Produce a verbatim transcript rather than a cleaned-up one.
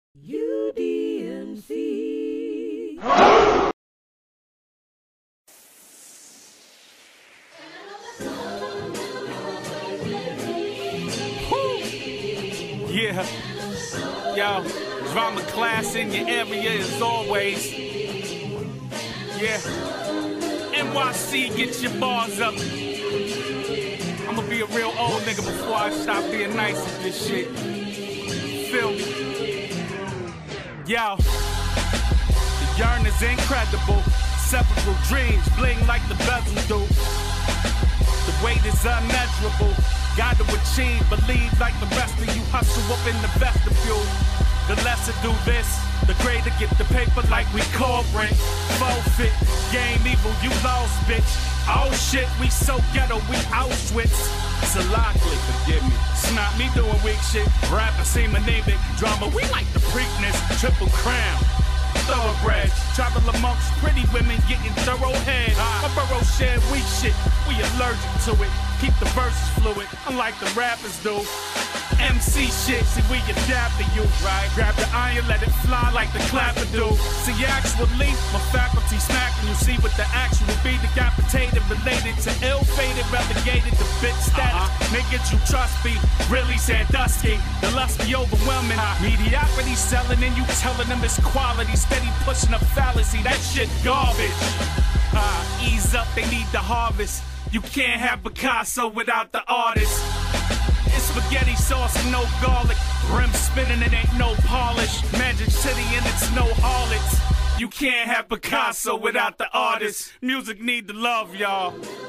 U D M C. Yeah, yo, drama class in your area as always. Yeah, N Y C, get your bars up. I'ma be a real old nigga before I stop being nice at this shit. Feel me? Yo, the yearn is incredible. Several dreams bling like the bezel do. The weight is unmeasurable. Got to achieve, believe like the rest of you. Hustle up in the vestibule. The less I do this, the greater get the paper like we corporate. Forfeit, game evil, you lost, bitch. Oh shit, we so ghetto, we Auschwitz. Salakli, forgive me. It's not me doing weak shit. Rapper, seem anemic. Drama, we like the Preakness. Triple crown. Thoroughbred, travel amongst pretty women getting thorough head. My borough share weak shit, we allergic to it. Keep the verses fluid, unlike the rappers do. M C shit, see we adapt to you, right? Grab the iron, let it fly like the clapper do. See actually, my faculty smacking you. See what the actual be, decapitated, related to ill-fated, relegated to bit status. Uh-huh. Niggas you trust be really Sandusky. The lust be overwhelming. Uh-huh. Mediocrity selling and you telling them it's quality. Steady pushing a fallacy, that shit garbage. Uh, ease up, they need the harvest. You can't have Picasso without the artist. It's spaghetti sauce and no garlic. Rim spinning, it ain't no polish. Magic City and it's no harlots. You can't have Picasso without the artist. Music need the love, y'all.